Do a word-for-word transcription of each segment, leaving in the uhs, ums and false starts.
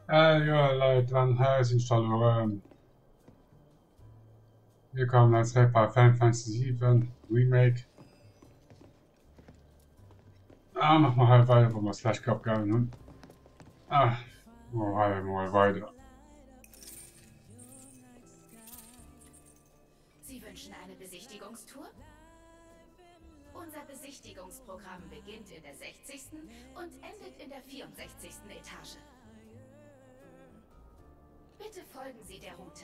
Äh, ja, Leute, dann heißt installieren. Willkommen als bei Final Fantasy sieben Remake. Ah, machen wir halt weiter, wo wir es gleich gehabt haben. Ne? Ah, mal weiter, mal weiter. Sie wünschen eine Besichtigungstour? Unser Besichtigungsprogramm beginnt in der sechzigsten und endet in der vierundsechzigsten Etage. Bitte folgen Sie der Route.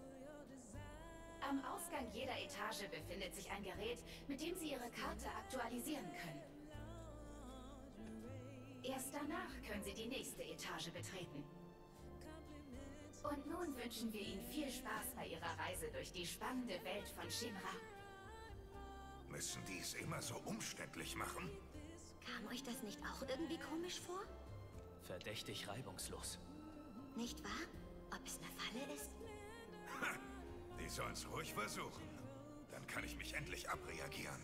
Am Ausgang jeder Etage befindet sich ein Gerät, mit dem Sie Ihre Karte aktualisieren können. Erst danach können Sie die nächste Etage betreten. Und nun wünschen wir Ihnen viel Spaß bei Ihrer Reise durch die spannende Welt von Shinra. Müssen die es immer so umständlich machen? Kam euch das nicht auch irgendwie komisch vor? Verdächtig reibungslos. Nicht wahr? Ob es eine Falle ist? Ha, die sollen's ruhig versuchen. Dann kann ich mich endlich abreagieren.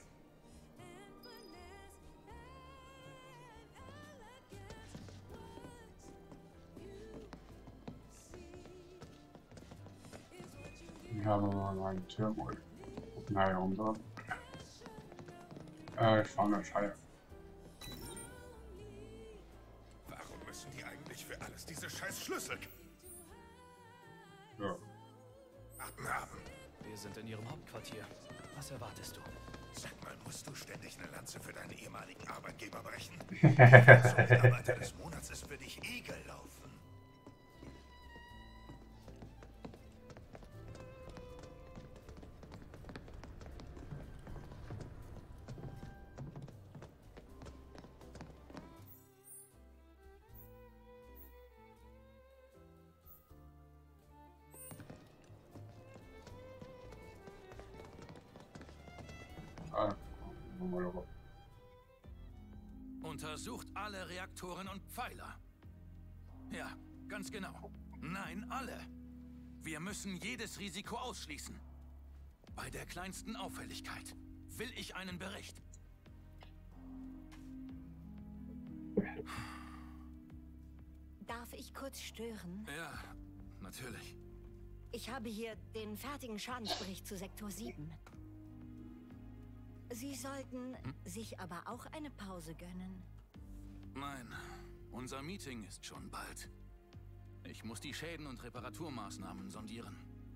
Hier haben wir mal einen Türm. Gucken wir hier runter. Äh, ich fange eine Scheibe. Warum müssen die eigentlich für alles diese scheiß Schlüssel Ja. haben? Wir sind in Ihrem Hauptquartier. Was erwartest du? Sag mal, musst du ständig eine Lanze für deinen ehemaligen Arbeitgeber brechen? Der Mitarbeiter des Monats ist für dich eh gelaufen. Ah, mal rüber. Untersucht alle Reaktoren und Pfeiler. Ja, ganz genau. Nein, alle. Wir müssen jedes Risiko ausschließen. Bei der kleinsten Auffälligkeit will ich einen Bericht. Darf ich kurz stören? Ja, natürlich. Ich habe hier den fertigen Schadensbericht zu Sektor sieben. Sie sollten sich aber auch eine Pause gönnen. Nein, unser Meeting ist schon bald. Ich muss die Schäden und Reparaturmaßnahmen sondieren.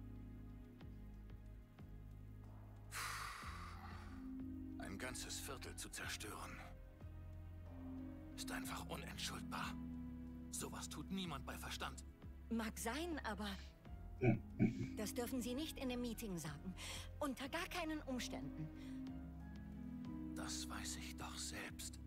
Ein ganzes Viertel zu zerstören ist einfach unentschuldbar. Sowas tut niemand bei Verstand. Mag sein, aber das dürfen Sie nicht in dem Meeting sagen. Unter gar keinen Umständen. Das weiß ich doch selbst.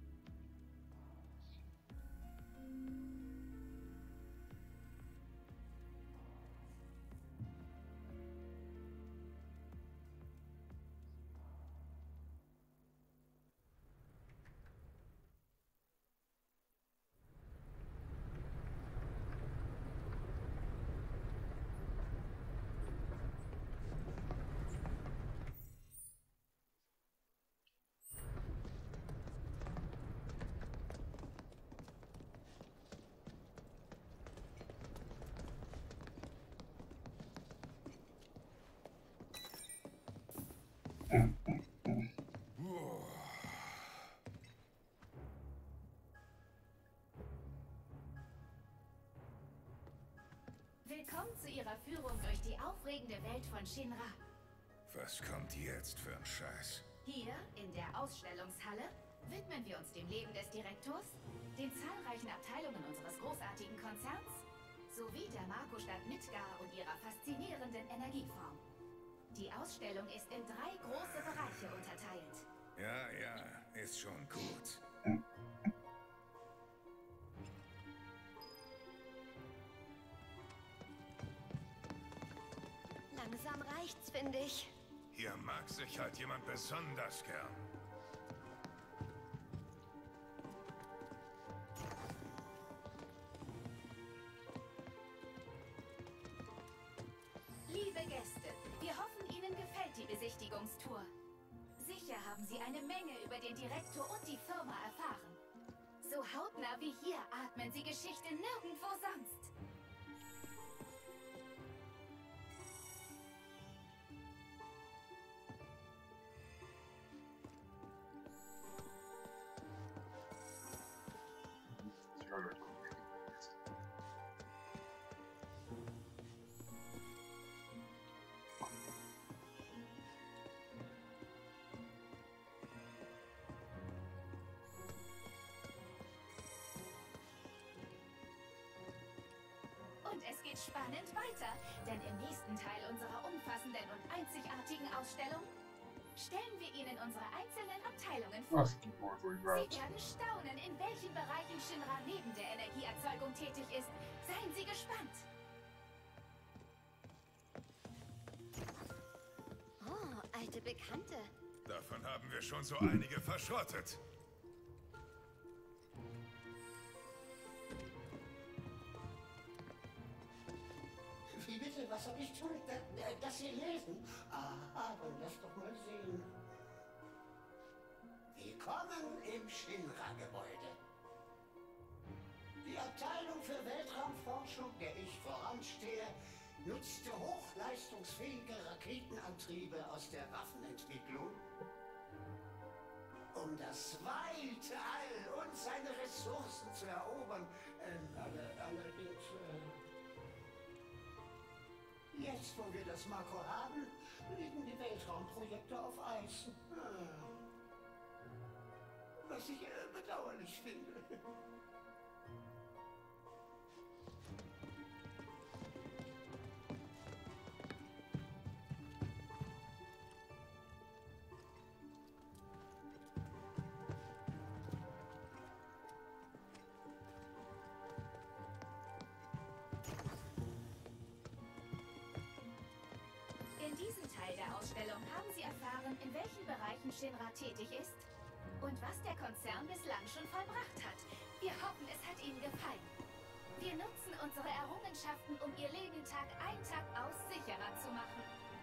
Willkommen zu Ihrer Führung durch die aufregende Welt von Shinra. Was kommt jetzt für ein Scheiß? Hier in der Ausstellungshalle widmen wir uns dem Leben des Direktors, den zahlreichen Abteilungen unseres großartigen Konzerns, sowie der Marco-Stadt Midgar und ihrer faszinierenden Energieform. Die Ausstellung ist in drei große Bereiche unterteilt. Ja, ja, ist schon gut. Langsam reicht's, finde ich. Hier mag sich halt jemand besonders gern. Liebe Gäste, wir hoffen, Ihnen gefällt die Besichtigungstour. Sicher haben Sie eine Menge über den Direktor und die Firma erfahren. So hautnah wie hier atmen Sie Geschichte nirgendwo sonst. Und es geht spannend weiter, denn im nächsten Teil unserer umfassenden und einzigartigen Ausstellung stellen wir Ihnen unsere einzelnen Abteilungen vor. Was gibt wohl wohl Sie überhaupt? werden staunen, in welchen Bereichen Shinra neben der Energieerzeugung tätig ist. Seien Sie gespannt. Oh, alte Bekannte. Davon haben wir schon so einige verschrottet. Wie bitte, was soll ich tun? Das, das hier lesen? Aha, dann lass doch mal sehen. Willkommen im Shinra-Gebäude. Die Abteilung für Weltraumforschung, der ich voranstehe, nutzte hochleistungsfähige Raketenantriebe aus der Waffenentwicklung, um das weite All und seine Ressourcen zu erobern. Ähm, alle, allerdings... Äh, Jetzt, wo wir das Marco haben, liegen die Weltraumprojekte auf Eis. Ah. Was ich äh, bedauerlich finde. In diesem Teil der Ausstellung haben Sie erfahren, in welchen Bereichen Shinra tätig ist und was der Konzern bislang schon vollbracht hat. Wir hoffen, es hat Ihnen gefallen. Wir nutzen unsere Errungenschaften, um Ihr Leben Tag ein, Tag aus sicherer zu machen.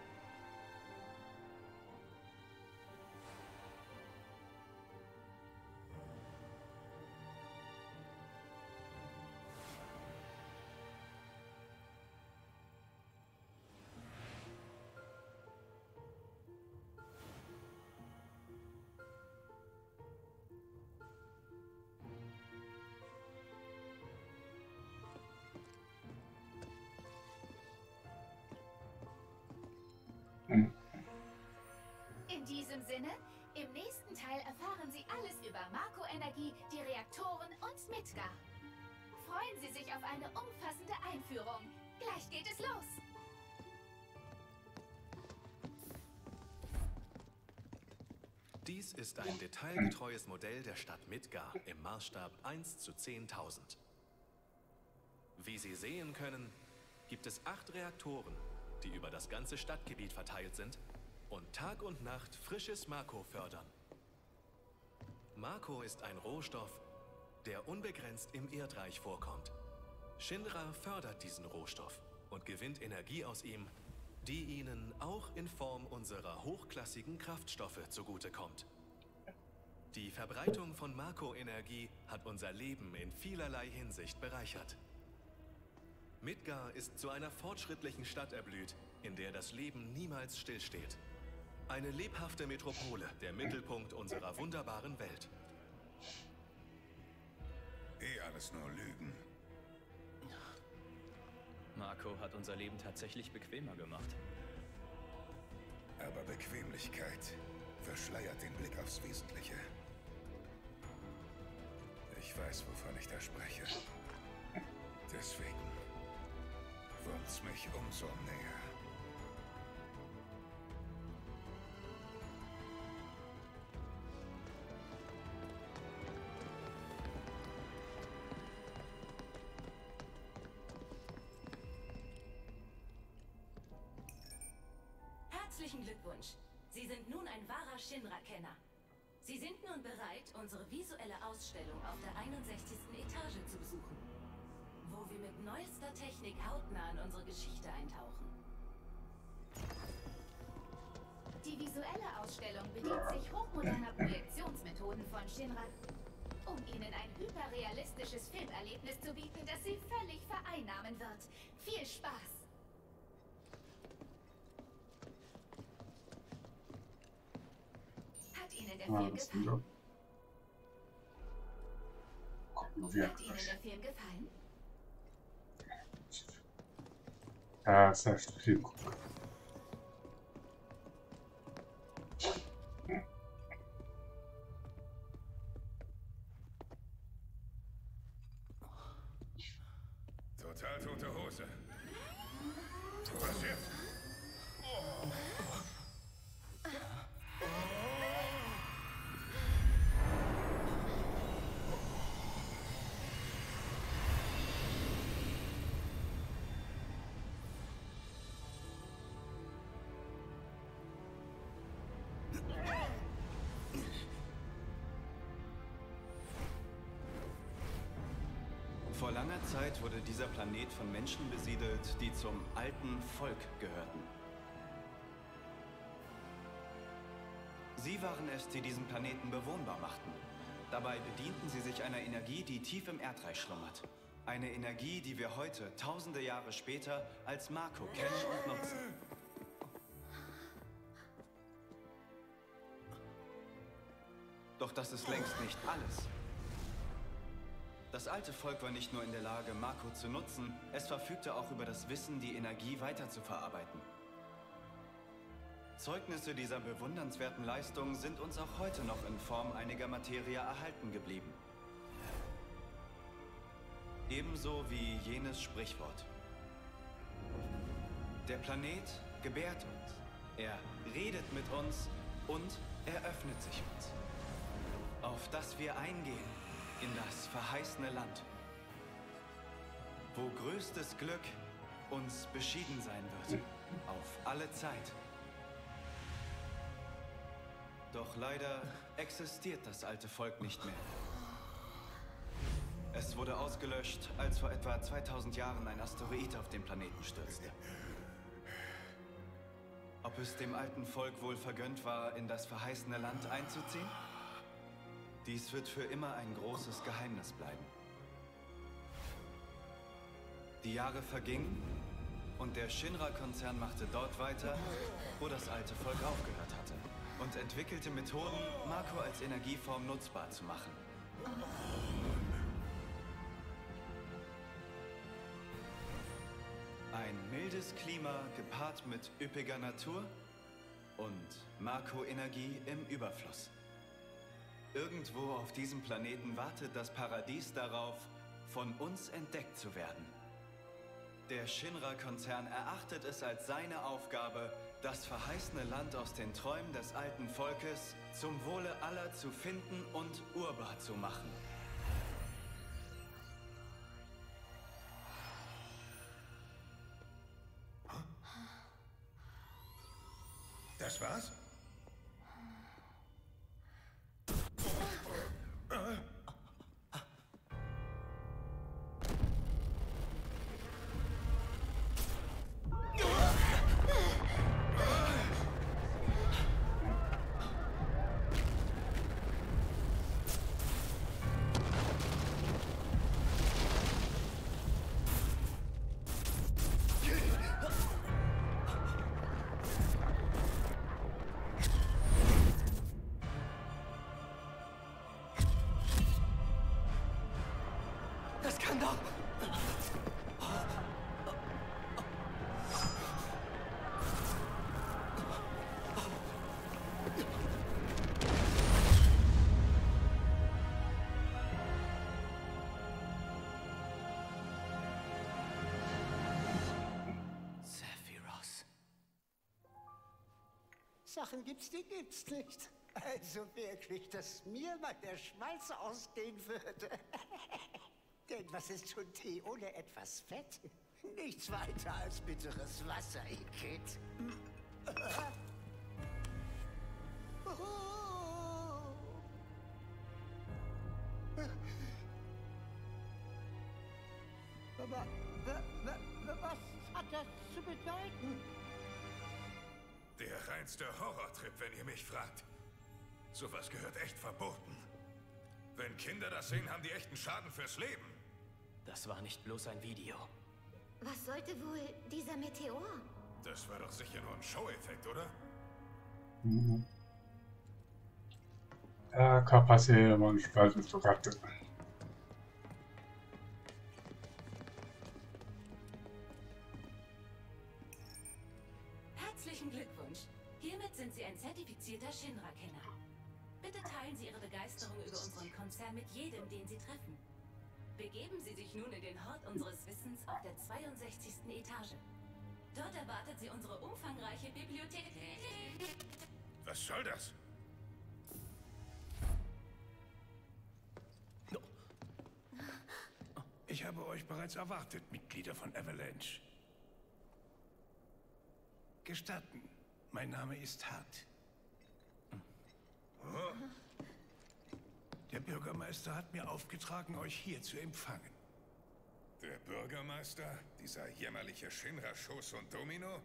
In diesem Sinne, im nächsten Teil erfahren Sie alles über Marco Energie, die Reaktoren und Midgar. Freuen Sie sich auf eine umfassende Einführung. Gleich geht es los. Dies ist ein detailgetreues Modell der Stadt Midgar im Maßstab eins zu zehntausend. Wie Sie sehen können, gibt es acht Reaktoren, die über das ganze Stadtgebiet verteilt sind und Tag und Nacht frisches Marco fördern. Marco ist ein Rohstoff, der unbegrenzt im Erdreich vorkommt. Shinra fördert diesen Rohstoff und gewinnt Energie aus ihm, die ihnen auch in Form unserer hochklassigen Kraftstoffe zugutekommt. Die Verbreitung von Marco-Energie hat unser Leben in vielerlei Hinsicht bereichert. Midgar ist zu einer fortschrittlichen Stadt erblüht, in der das Leben niemals stillsteht. Eine lebhafte Metropole, der Mittelpunkt unserer wunderbaren Welt. Eh alles nur Lügen. Marco hat unser Leben tatsächlich bequemer gemacht. Aber Bequemlichkeit verschleiert den Blick aufs Wesentliche. Ich weiß, wovon ich da spreche. Deswegen wurmt's mich umso näher. Herzlichen Glückwunsch. Sie sind nun ein wahrer Shinra-Kenner. Sie sind nun bereit, unsere visuelle Ausstellung auf der einundsechzigsten Etage zu besuchen, wo wir mit neuester Technik hautnah in unsere Geschichte eintauchen. Die visuelle Ausstellung bedient sich hochmoderner Projektionsmethoden von Shinra, um Ihnen ein hyperrealistisches Filmerlebnis zu bieten, das Sie völlig vereinnahmen wird. Viel Spaß! Hat Ihnen der Ah, Film das gefallen? wieder. Gucken wir Hat Ihnen der Film gefallen? Ja, das ist echt viel gucken. Total tote Hose. Was jetzt? Vor langer Zeit wurde dieser Planet von Menschen besiedelt, die zum alten Volk gehörten. Sie waren es, die diesen Planeten bewohnbar machten. Dabei bedienten sie sich einer Energie, die tief im Erdreich schlummert. Eine Energie, die wir heute, tausende Jahre später, als Mako kennen und nutzen. Doch das ist längst nicht alles. Das alte Volk war nicht nur in der Lage, Mako zu nutzen, es verfügte auch über das Wissen, die Energie weiter zu verarbeiten. Zeugnisse dieser bewundernswerten Leistung sind uns auch heute noch in Form einiger Materie erhalten geblieben. Ebenso wie jenes Sprichwort. Der Planet gebärt uns, er redet mit uns und er öffnet sich uns. Auf das wir eingehen. In das verheißene Land, wo größtes Glück uns beschieden sein wird, auf alle Zeit. Doch leider existiert das alte Volk nicht mehr. Es wurde ausgelöscht, als vor etwa zweitausend Jahren ein Asteroid auf den Planeten stürzte. Ob es dem alten Volk wohl vergönnt war, in das verheißene Land einzuziehen? Dies wird für immer ein großes Geheimnis bleiben. Die Jahre vergingen und der Shinra-Konzern machte dort weiter, wo das alte Volk aufgehört hatte und entwickelte Methoden, Mako als Energieform nutzbar zu machen. Ein mildes Klima gepaart mit üppiger Natur und Mako-Energie im Überfluss. Irgendwo auf diesem Planeten wartet das Paradies darauf, von uns entdeckt zu werden. Der Shinra-Konzern erachtet es als seine Aufgabe, das verheißene Land aus den Träumen des alten Volkes zum Wohle aller zu finden und urbar zu machen. Das war's? Das kann doch... Sephiroth. Sachen gibt's, die gibt's nicht. Also wirklich, dass mir mal der Schmalz ausgehen würde. Denn was ist schon Tee ohne etwas Fett? Nichts weiter als bitteres Wasser, Igitt. Aber was hat das zu bedeuten? Der reinste Horrortrip, wenn ihr mich fragt. Sowas gehört echt verboten. Wenn Kinder das sehen, haben die echten Schaden fürs Leben. Das war nicht bloß ein Video. Was sollte wohl dieser Meteor? Das war doch sicher nur ein Show-Effekt, oder? Mhm. Ja, capacete manchmal so Ratte. Herzlichen Glückwunsch. Hiermit sind Sie ein zertifizierter Shinra-Kenner. Bitte teilen Sie Ihre Begeisterung über unseren Konzern mit jedem, den Sie treffen. Begeben Sie sich nun in den Hort unseres Wissens auf der zweiundsechzigsten Etage. Dort erwartet Sie unsere umfangreiche Bibliothek. Was soll das? Ich habe euch bereits erwartet, Mitglieder von Avalanche. Gestatten, mein Name ist Hart. Oh. Der Bürgermeister hat mir aufgetragen, euch hier zu empfangen. Der Bürgermeister? Dieser jämmerliche Shinra-Schoß und Domino?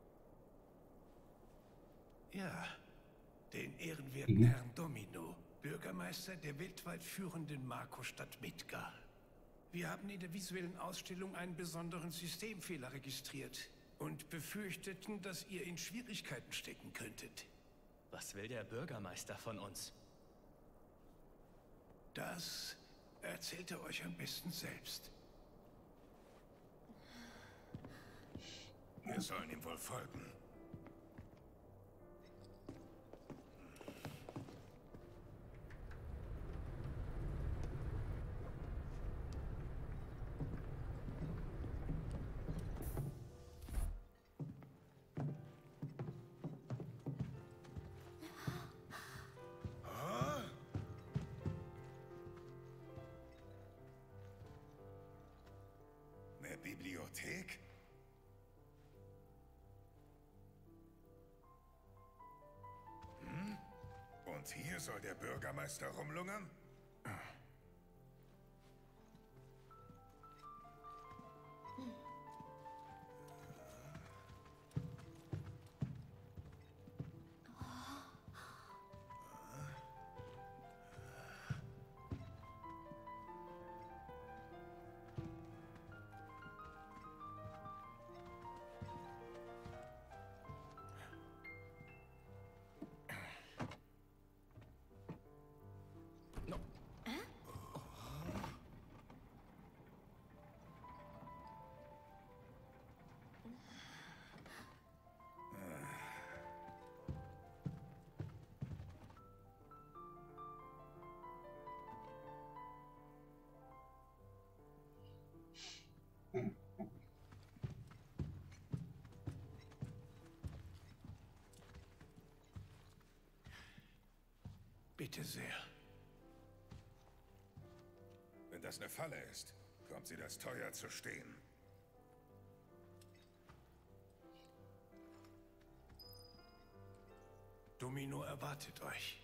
Ja, den ehrenwerten Mhm. Herrn Domino, Bürgermeister der weltweit führenden Marco-Stadt Midgar. Wir haben in der visuellen Ausstellung einen besonderen Systemfehler registriert und befürchteten, dass ihr in Schwierigkeiten stecken könntet. Was will der Bürgermeister von uns? Das erzählt er euch am besten selbst. Wir sollen ihm wohl folgen. Bibliothek? Hm? Und hier soll der Bürgermeister rumlungern? Bitte sehr. Wenn das eine Falle ist, kommt sie das teuer zu stehen. Domino erwartet euch.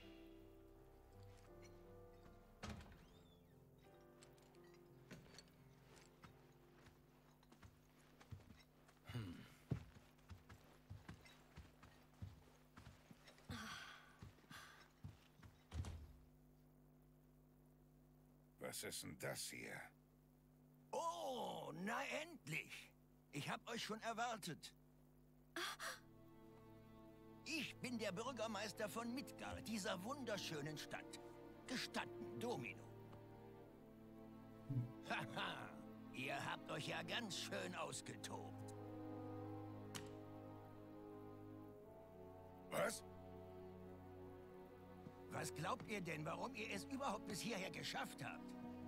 Was ist denn das hier? Oh, na endlich. Ich hab euch schon erwartet. Ich bin der Bürgermeister von Midgar, dieser wunderschönen Stadt. Gestatten, Domino. Haha, ihr habt euch ja ganz schön ausgetobt. Was? Was glaubt ihr denn, warum ihr es überhaupt bis hierher geschafft habt?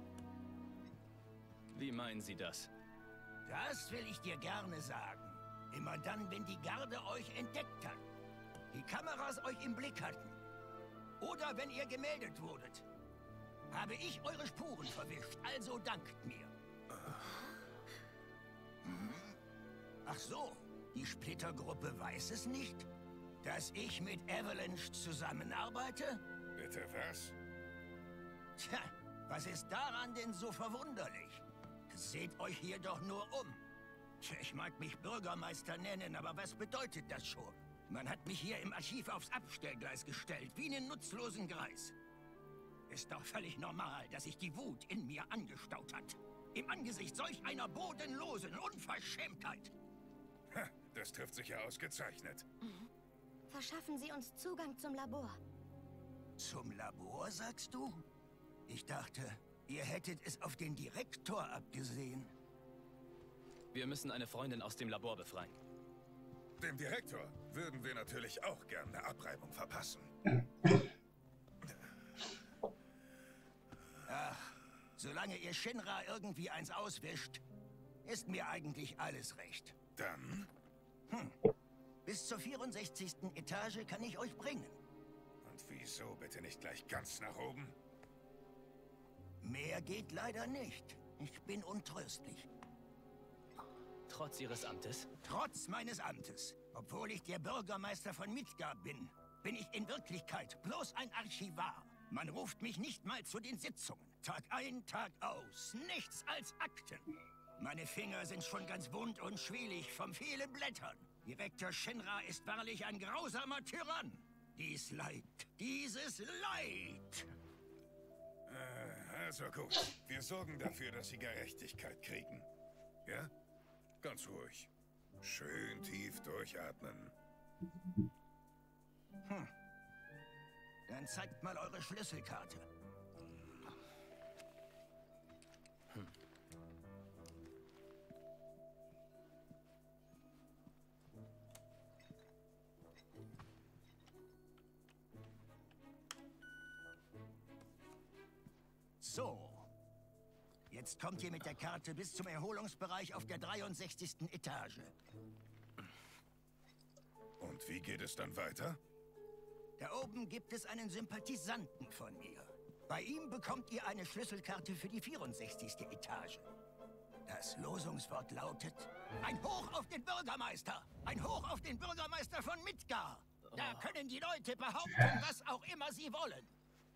Wie meinen Sie das? Das will ich dir gerne sagen. Immer dann, wenn die Garde euch entdeckt hat. Die Kameras euch im Blick hatten. Oder wenn ihr gemeldet wurdet. Habe ich eure Spuren verwischt, also dankt mir. Ach so, die Splittergruppe weiß es nicht, dass ich mit Avalanche zusammenarbeite? Bitte was? Tja, was ist daran denn so verwunderlich? Seht euch hier doch nur um. Tja, ich mag mich Bürgermeister nennen, aber was bedeutet das schon? Man hat mich hier im Archiv aufs Abstellgleis gestellt, wie einen nutzlosen Greis. Ist doch völlig normal, dass sich die Wut in mir angestaut hat. Im Angesicht solch einer bodenlosen Unverschämtheit. Ha, das trifft sich ja ausgezeichnet. Mhm. Verschaffen Sie uns Zugang zum Labor. Zum Labor, sagst du? Ich dachte, ihr hättet es auf den Direktor abgesehen. Wir müssen eine Freundin aus dem Labor befreien. Dem Direktor würden wir natürlich auch gern eine Abreibung verpassen. Ach, solange ihr Shinra irgendwie eins auswischt, ist mir eigentlich alles recht. Dann? Hm. Bis zur vierundsechzigsten Etage kann ich euch bringen. Und wieso bitte nicht gleich ganz nach oben? Mehr geht leider nicht. Ich bin untröstlich. Trotz Ihres Amtes? Trotz meines Amtes. Obwohl ich der Bürgermeister von Midgar bin, bin ich in Wirklichkeit bloß ein Archivar. Man ruft mich nicht mal zu den Sitzungen. Tag ein, Tag aus. Nichts als Akten. Meine Finger sind schon ganz wund und schwielig vom vielen Blättern. Direktor Shinra ist wahrlich ein grausamer Tyrann. Dies Leid, dieses Leid. Äh, also gut. Wir sorgen dafür, dass Sie Gerechtigkeit kriegen. Ja? Ganz ruhig. Schön tief durchatmen. Hm. Dann zeigt mal eure Schlüsselkarte. Hm. So. Jetzt kommt ihr mit der Karte bis zum Erholungsbereich auf der dreiundsechzigsten Etage. Und wie geht es dann weiter? Da oben gibt es einen Sympathisanten von mir. Bei ihm bekommt ihr eine Schlüsselkarte für die vierundsechzigste Etage. Das Losungswort lautet: Ein Hoch auf den Bürgermeister! Ein Hoch auf den Bürgermeister von Midgar! Da können die Leute behaupten, was auch immer sie wollen.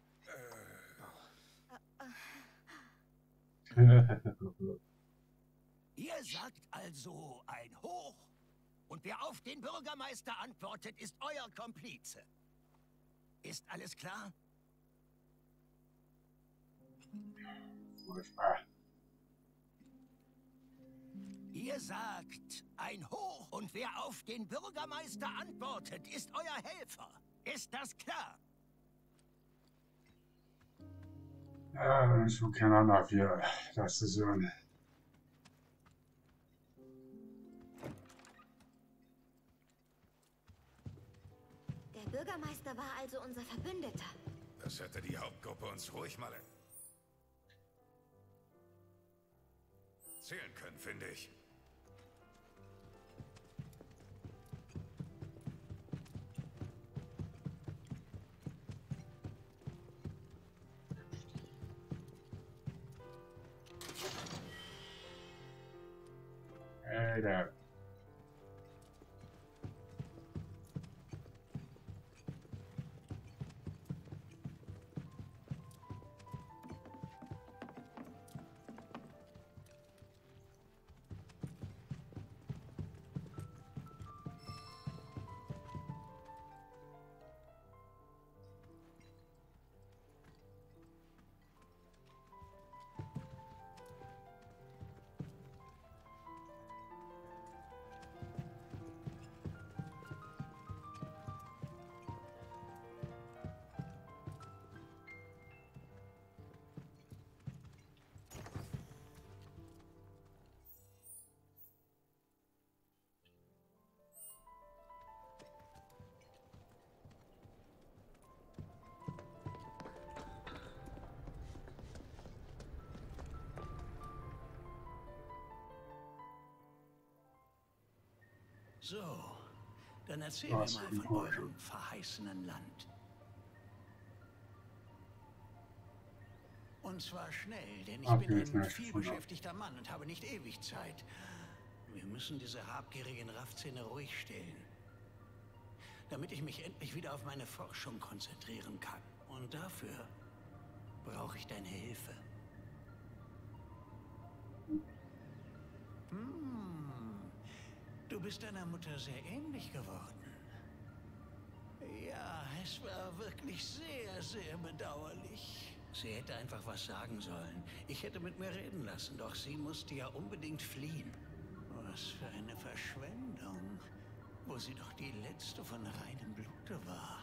Ihr sagt also ein Hoch, und wer auf den Bürgermeister antwortet, ist euer Komplize. Ist alles klar? Ihr sagt ein Hoch, und wer auf den Bürgermeister antwortet, ist euer Helfer. Ist das klar? Ja, ich will keine Ahnung, hier, das ist so ein... Der Bürgermeister war also unser Verbündeter. Das hätte die Hauptgruppe uns ruhig mal erzählen können, finde ich. Hey there. So, dann erzähl mir mal von eurem verheißenen Land. Und zwar schnell, denn ich bin ein vielbeschäftigter Mann und habe nicht ewig Zeit. Wir müssen diese habgierigen Raffzähne ruhig stellen, damit ich mich endlich wieder auf meine Forschung konzentrieren kann. Und dafür brauche ich deine Hilfe. Hm. Du bist deiner Mutter sehr ähnlich geworden. Ja, es war wirklich sehr, sehr bedauerlich. Sie hätte einfach was sagen sollen. Ich hätte mit mir reden lassen, doch sie musste ja unbedingt fliehen. Was für eine Verschwendung, wo sie doch die letzte von reinem Blute war.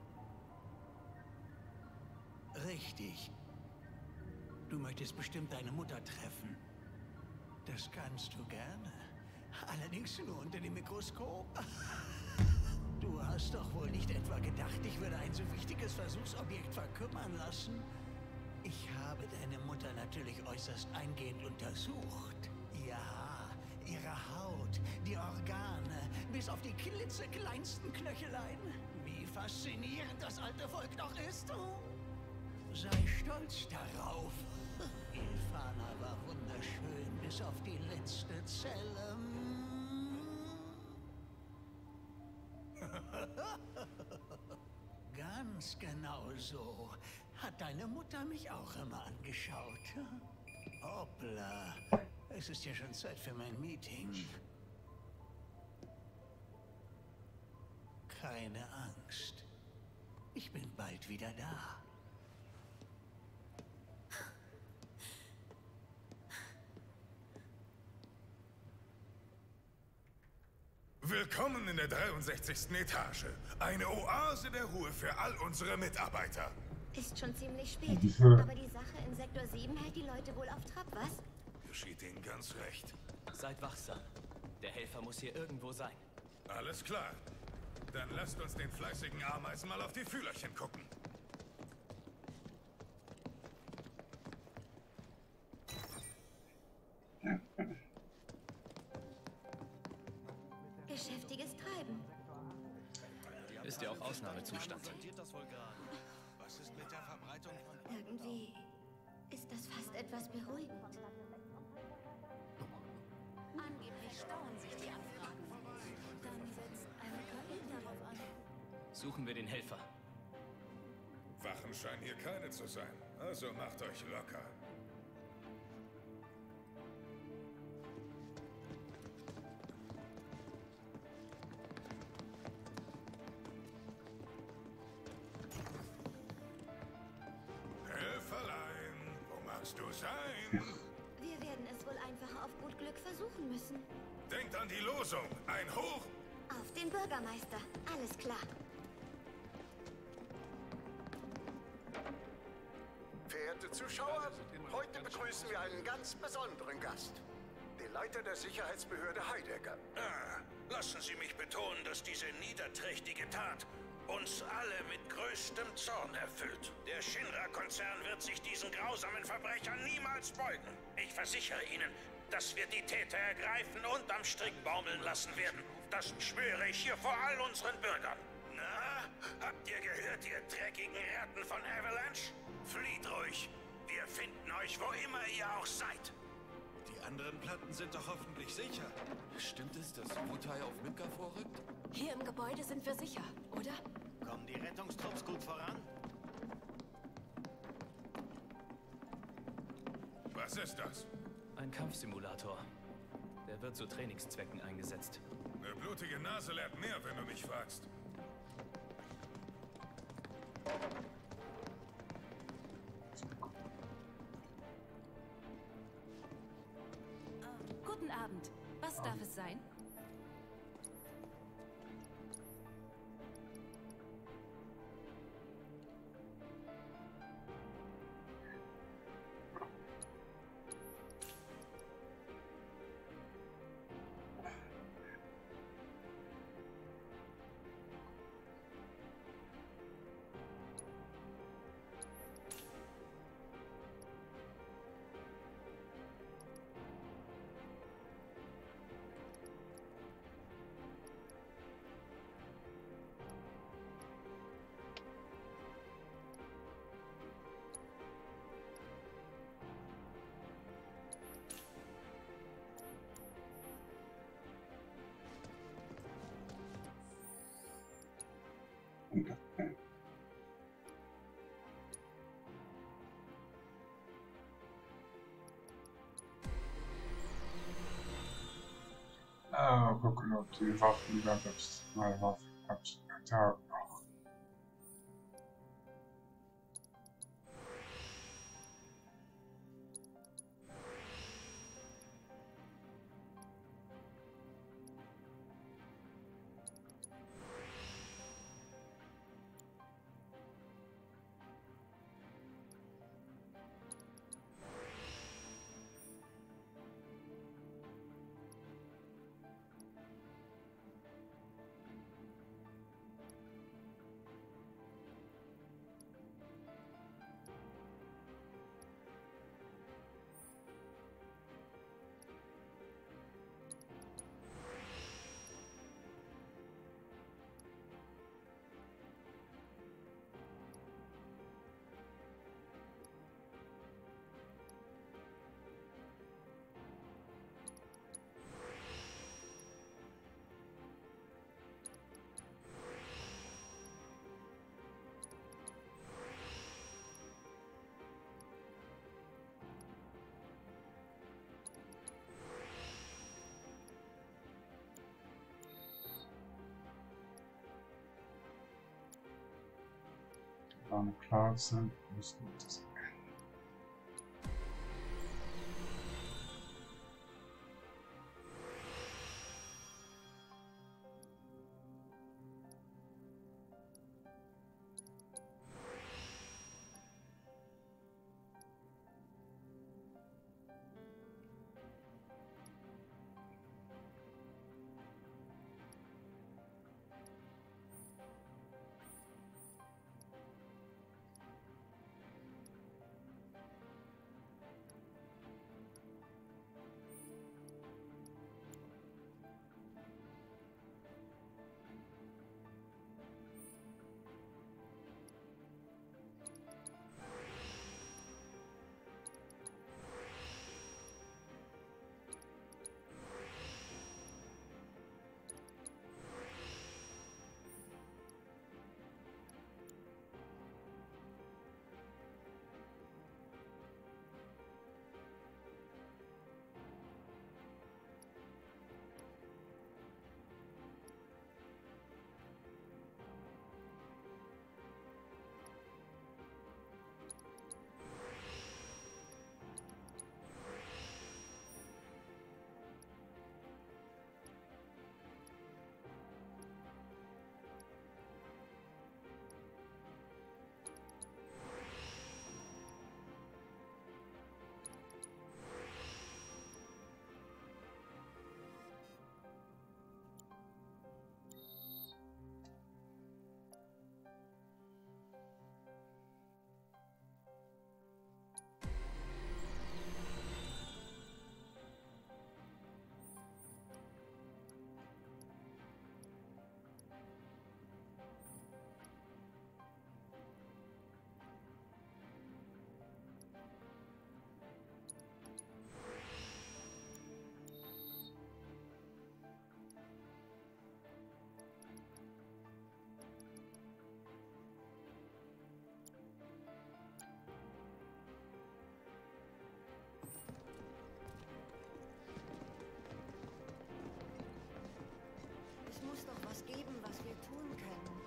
Richtig. Du möchtest bestimmt deine Mutter treffen. Das kannst du gerne. Allerdings nur unter dem Mikroskop. Du hast doch wohl nicht etwa gedacht, ich würde ein so wichtiges Versuchsobjekt verkümmern lassen? Ich habe deine Mutter natürlich äußerst eingehend untersucht. Ja, ihre Haut, die Organe, bis auf die klitzekleinsten Knöchelein. Wie faszinierend das alte Volk doch ist. Sei stolz darauf. Ilfana war wunderschön, bis auf die letzte Zelle. Ganz genau so hat deine Mutter mich auch immer angeschaut. Hoppla, es ist ja schon Zeit für mein Meeting. Keine Angst, ich bin bald wieder da. Willkommen in der dreiundsechzigsten Etage. Eine Oase der Ruhe für all unsere Mitarbeiter. Ist schon ziemlich spät, aber die Sache in Sektor sieben hält die Leute wohl auf Trab, was? Geschieht Ihnen ganz recht. Seid wachsam. Der Helfer muss hier irgendwo sein. Alles klar. Dann lasst uns den fleißigen Ameisen mal auf die Fühlerchen gucken. Geschäftiges Treiben. Ist ja auch Ausnahmezustand. Was ist mit der Verbreitung von... Irgendwie ist das fast etwas beruhigend. Angeblich stauen sich die Anfragen. Dann setzt eine K I darauf an. Suchen wir den Helfer. Wachen scheinen hier keine zu sein. Also macht euch locker. Du sein? Wir werden es wohl einfach auf gut Glück versuchen müssen. Denkt an die Losung. Ein Hoch. Auf den Bürgermeister. Alles klar. Verehrte Zuschauer, heute begrüßen wir einen ganz besonderen Gast. Den Leiter der Sicherheitsbehörde Heidegger. Ah, lassen Sie mich betonen, dass diese niederträchtige Tat uns alle mit größtem Zorn erfüllt. Der Shinra-Konzern wird sich diesen grausamen Verbrechern niemals beugen. Ich versichere Ihnen, dass wir die Täter ergreifen und am Strick baumeln lassen werden. Das schwöre ich hier vor all unseren Bürgern. Na, habt ihr gehört, ihr dreckigen Ratten von Avalanche? Flieht ruhig. Wir finden euch, wo immer ihr auch seid. Die anderen Platten sind doch hoffentlich sicher. Stimmt es, dass Wutai auf Midgar vorrückt? Hier im Gebäude sind wir sicher, oder? Kommen die Rettungstrupps gut voran? Was ist das? Ein Kampfsimulator. Der wird zu Trainingszwecken eingesetzt. Eine blutige Nase lehrt mehr, wenn du mich fragst. Guten Abend. Was darf es sein? Ah, gucken, ob die Waffen da gibt's. Meine Waffe gab's am Tag noch. Dann klar sind, müssen wir das. Es muss doch was geben, was wir tun können.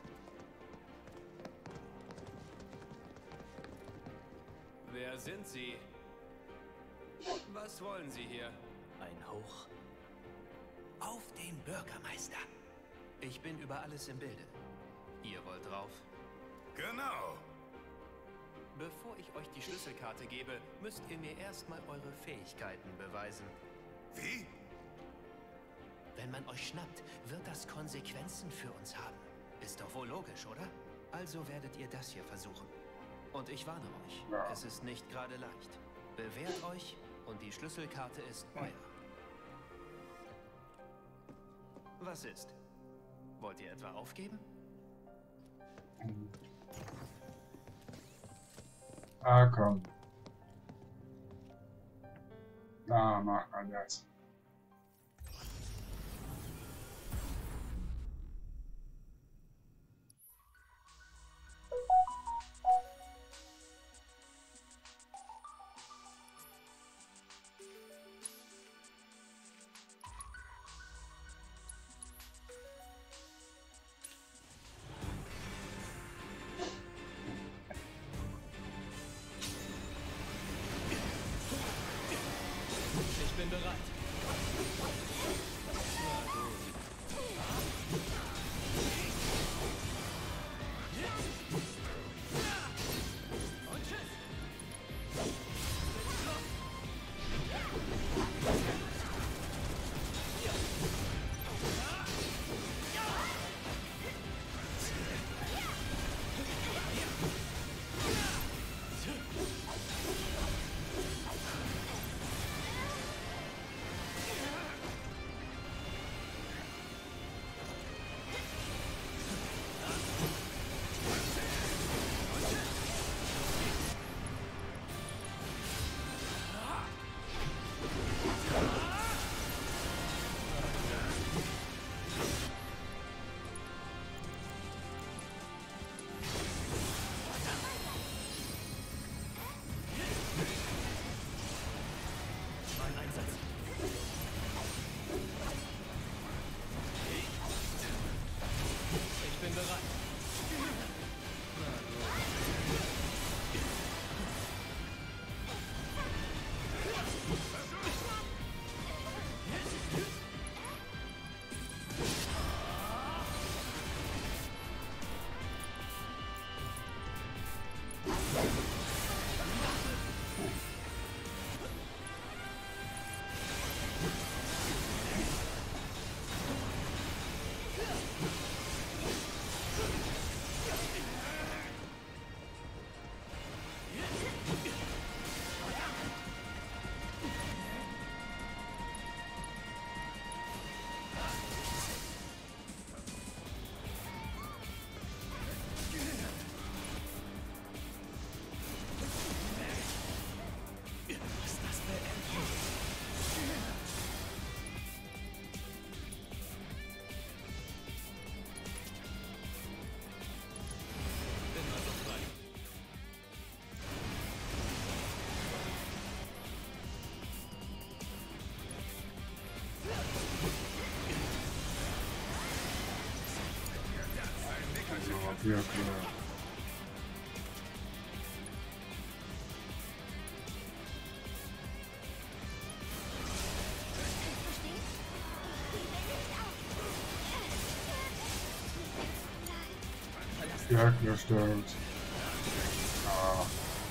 Wer sind Sie? Was wollen Sie hier? Ein Hoch? Auf den Bürgermeister. Ich bin über alles im Bilde. Ihr wollt drauf? Genau. Bevor ich euch die Schlüsselkarte gebe, müsst ihr mir erstmal eure Fähigkeiten beweisen. Wie? Wenn man euch schnappt, wird das Konsequenzen für uns haben. Ist doch wohl logisch, oder? Also werdet ihr das hier versuchen. Und ich warne euch, ja. Es ist nicht gerade leicht. Bewährt euch und die Schlüsselkarte ist euer. Was ist? Wollt ihr etwa aufgeben? Ah, komm. Da macht man das. Ich bin bereit. Und tschüss. Ja, klar. Ja, klar, stimmt. Ah.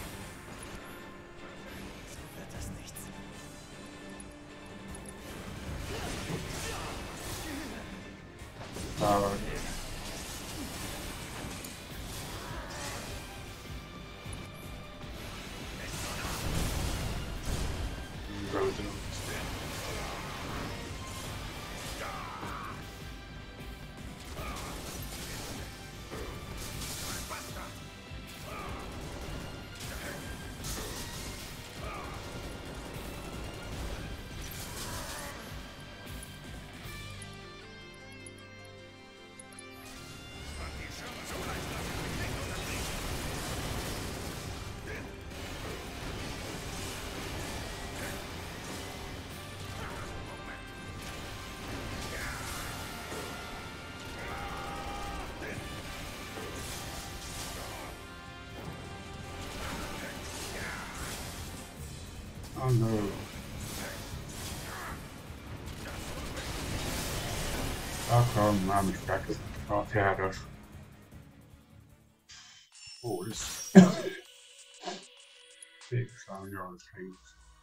Wird das nichts. Aber oh no. Ach komm, Mann, ich sag es. Oh, ja, das. Oh, das. Big sound, ja, das klingt.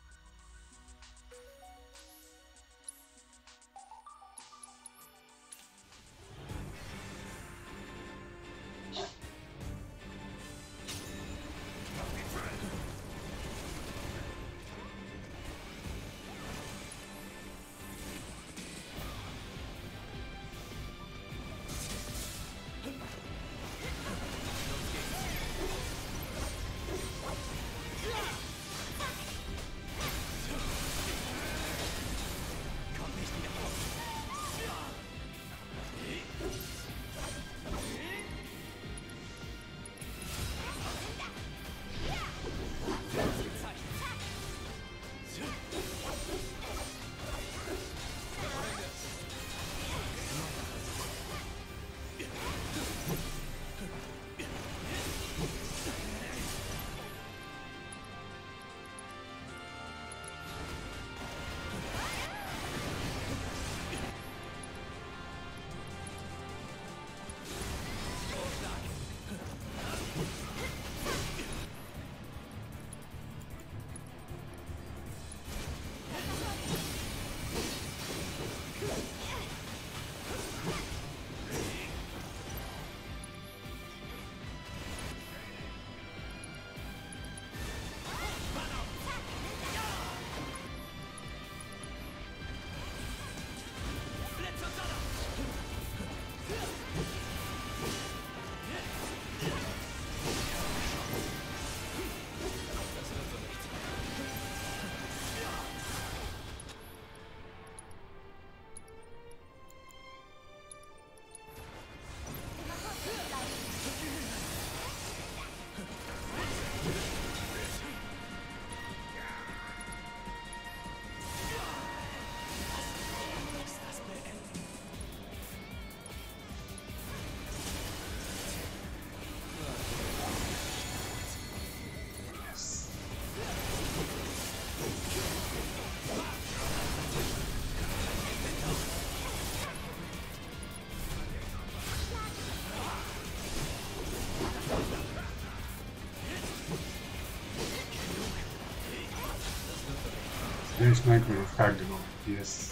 This might be effective, yes.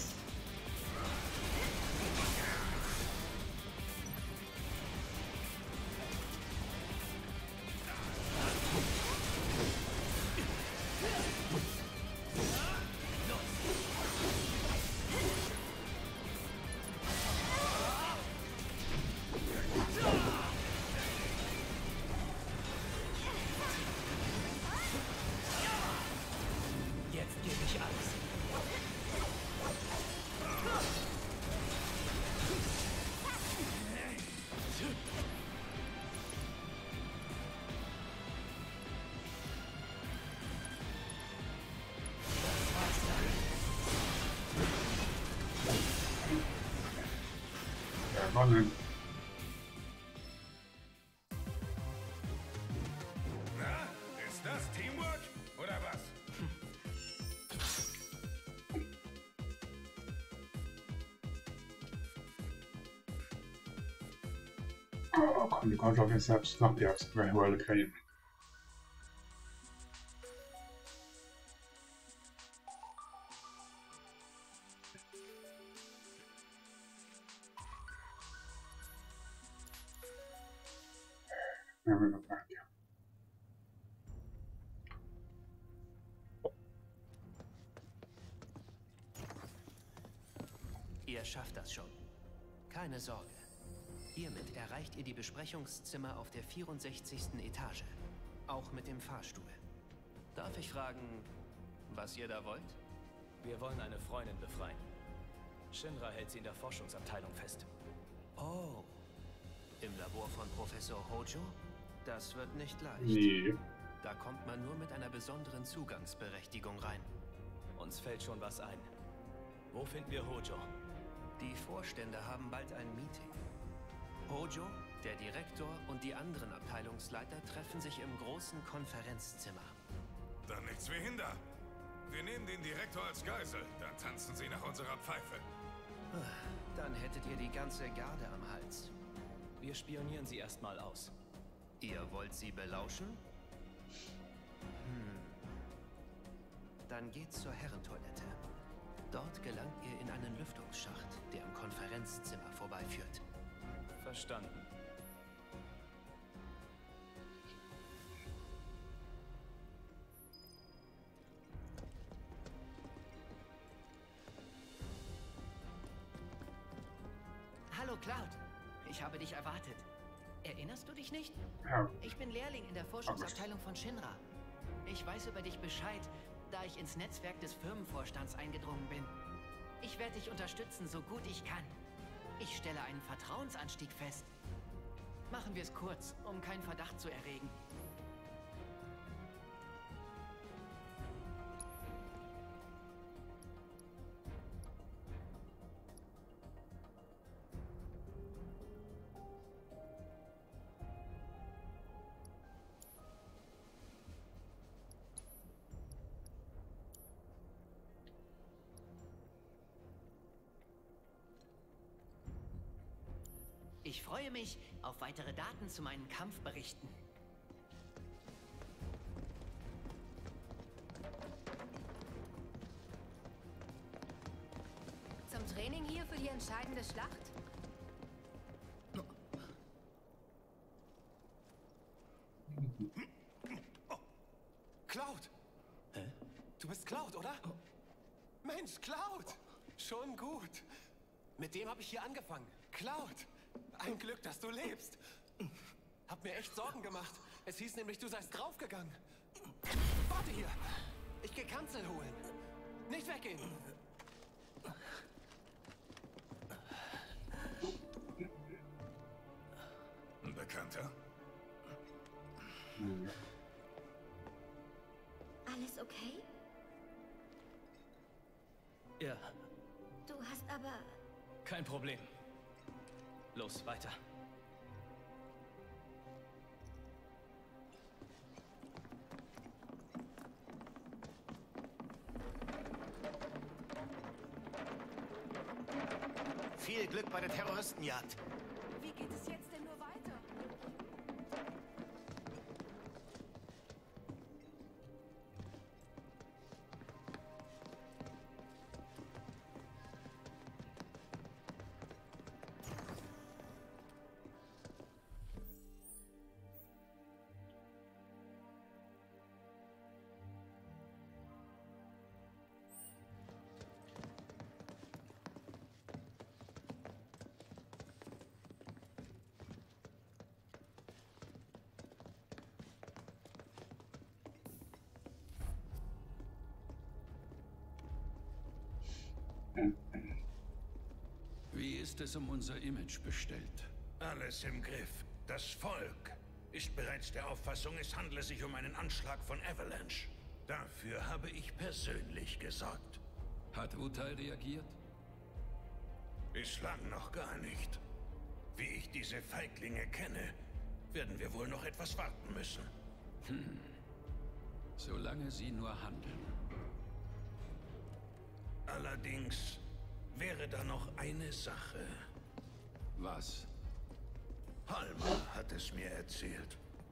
Running. Oh, komm, du kannst auf dich selbst noch die Spray-Rolle kriegen. Ja, wir noch weiter. Ihr schafft das schon. Keine Sorge. Hiermit erreicht ihr die Besprechungszimmer auf der vierundsechzigsten Etage. Auch mit dem Fahrstuhl. Darf ich fragen, was ihr da wollt? Wir wollen eine Freundin befreien. Shinra hält sie in der Forschungsabteilung fest. Oh. Im Labor von Professor Hojo? Das wird nicht leicht. Nee. Da kommt man nur mit einer besonderen Zugangsberechtigung rein. Uns fällt schon was ein. Wo finden wir Hojo? Die Vorstände haben bald ein Meeting. Hojo, der Direktor und die anderen Abteilungsleiter treffen sich im großen Konferenzzimmer. Dann nichts wie hinder. Wir nehmen den Direktor als Geisel, dann tanzen sie nach unserer Pfeife. Dann hättet ihr die ganze Garde am Hals. Wir spionieren sie erstmal aus. Ihr wollt sie belauschen? Hm. Dann geht zur Herrentoilette. Dort gelangt ihr in einen Lüftungsschacht, der im Konferenzzimmer vorbeiführt. Verstanden. Hallo Cloud, ich habe dich erwartet. Erinnerst du dich nicht? Ja. Ich bin Lehrling in der Forschungsabteilung von Shinra. Ich weiß über dich Bescheid, da ich ins Netzwerk des Firmenvorstands eingedrungen bin. Ich werde dich unterstützen, so gut ich kann. Ich stelle einen Vertrauensanstieg fest. Machen wir es kurz, um keinen Verdacht zu erregen. Ich freue mich auf weitere Daten zu meinen Kampfberichten. Zum Training hier für die entscheidende Schlacht? Cloud! Hä? Du bist Cloud, oder? Mensch, Cloud! Schon gut. Mit dem habe ich hier angefangen. Cloud! Ein Glück, dass du lebst. Hab mir echt Sorgen gemacht. Es hieß nämlich, du seist draufgegangen. Warte hier. Ich geh Kanzel holen. Nicht weggehen. Ein Bekannter? Alles okay? Ja, Du hast aber... kein Problem. Los, weiter. Viel Glück bei der Terroristenjagd. Wie geht es jetzt denn nur weiter? Wie ist es um unser Image bestellt? Alles im Griff. Das Volk ist bereits der Auffassung, es handle sich um einen Anschlag von Avalanche. Dafür habe ich persönlich gesorgt. Hat Wutai reagiert? Bislang noch gar nicht. Wie ich diese Feiglinge kenne, werden wir wohl noch etwas warten müssen. Hm. Solange sie nur handeln. Allerdings wäre da noch eine Sache. Was? Halma hat es mir erzählt.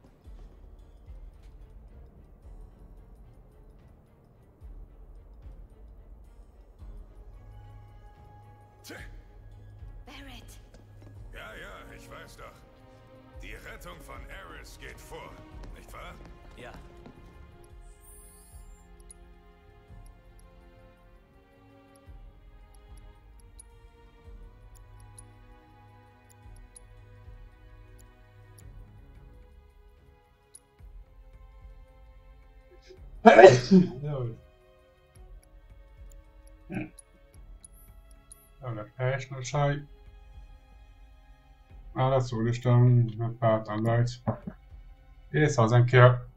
Barrett. Ja, ja, ich weiß doch. Die Rettung von Eris geht vor, nicht wahr? Ja. Öyle peşine çay. Ara soruyorum. Mert Anwalt. Jest, also ein Kerl.